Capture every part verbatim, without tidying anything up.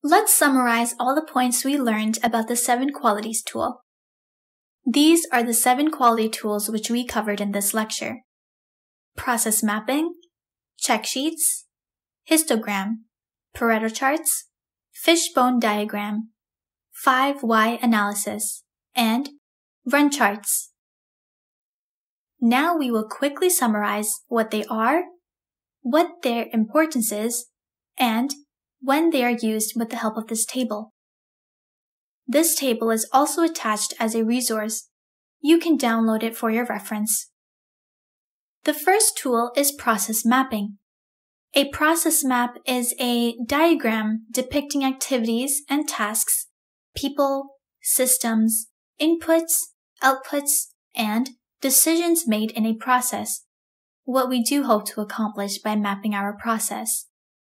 Let's summarize all the points we learned about the seven qualities tool. These are the seven quality tools which we covered in this lecture: process mapping, check sheets, histogram, Pareto charts, fishbone diagram, five why analysis, and run charts. Now we will quickly summarize what they are, what their importance is, and when they are used with the help of this table. This table is also attached as a resource. You can download it for your reference. The first tool is process mapping. A process map is a diagram depicting activities and tasks, people, systems, inputs, outputs, and decisions made in a process, what we do hope to accomplish by mapping our process.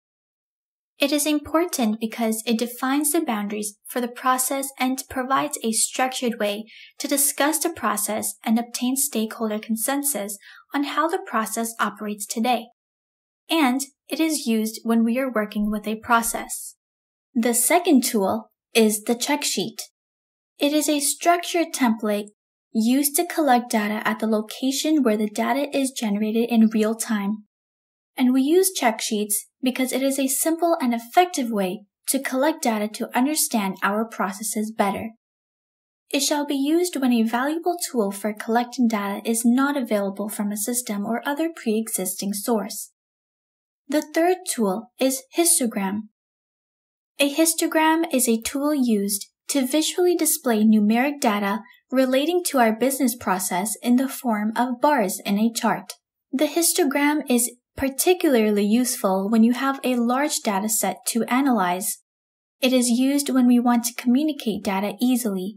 It is important because it defines the boundaries for the process and provides a structured way to discuss the process and obtain stakeholder consensus on how the process operates today. And it is used when we are working with a process. The second tool is the check sheet. It is a structured template used to collect data at the location where the data is generated in real time. And we use check sheets because it is a simple and effective way to collect data to understand our processes better. It shall be used when a valuable tool for collecting data is not available from a system or other pre-existing source. The third tool is histogram. A histogram is a tool used to visually display numeric data relating to our business process in the form of bars in a chart. The histogram is particularly useful when you have a large data set to analyze. It is used when we want to communicate data easily.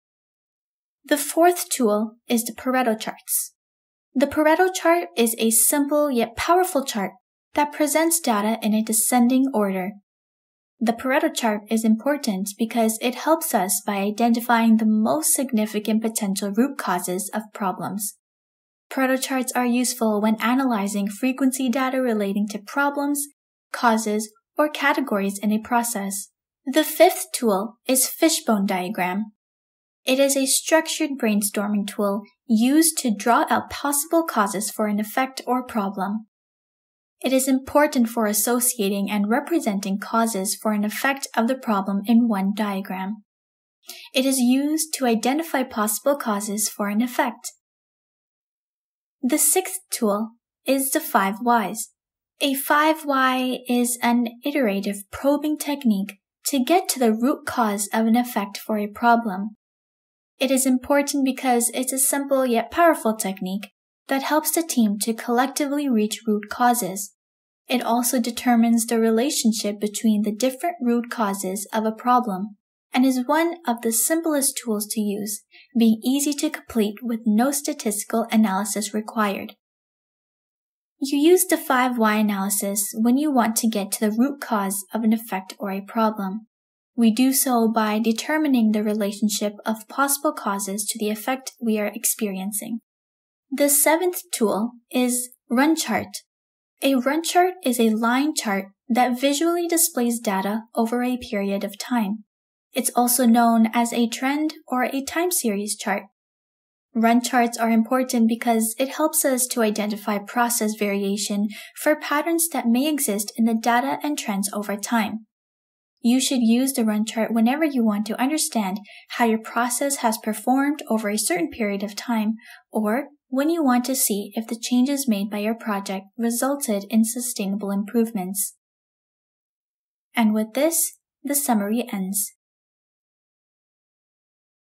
The fourth tool is the Pareto charts. The Pareto chart is a simple yet powerful chart that presents data in a descending order. The Pareto chart is important because it helps us by identifying the most significant potential root causes of problems. Pareto charts are useful when analyzing frequency data relating to problems, causes, or categories in a process. The fifth tool is fishbone diagram. It is a structured brainstorming tool used to draw out possible causes for an effect or problem. It is important for associating and representing causes for an effect of the problem in one diagram. It is used to identify possible causes for an effect. The sixth tool is the five whys. A five why is an iterative probing technique to get to the root cause of an effect for a problem. It is important because it's a simple yet powerful technique that helps the team to collectively reach root causes. It also determines the relationship between the different root causes of a problem and is one of the simplest tools to use, being easy to complete with no statistical analysis required. You use the five why analysis when you want to get to the root cause of an effect or a problem. We do so by determining the relationship of possible causes to the effect we are experiencing. The seventh tool is run chart. A run chart is a line chart that visually displays data over a period of time. It's also known as a trend or a time series chart. Run charts are important because it helps us to identify process variation for patterns that may exist in the data and trends over time. You should use the run chart whenever you want to understand how your process has performed over a certain period of time, or when you want to see if the changes made by your project resulted in sustainable improvements. And with this, the summary ends.